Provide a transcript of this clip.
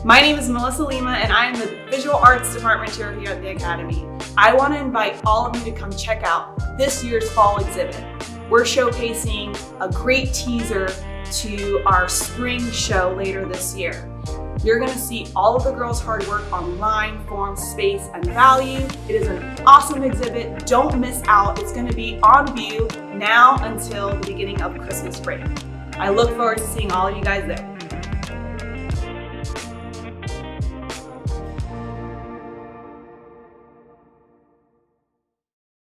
My name is Melissa Lima and I am the Visual Arts Department Chair here at the Academy. I want to invite all of you to come check out this year's fall exhibit. We're showcasing a great teaser to our spring show later this year. You're going to see all of the girls' hard work on line, form, space, and value. It is an awesome exhibit. Don't miss out. It's going to be on view now until the beginning of Christmas break. I look forward to seeing all of you guys there.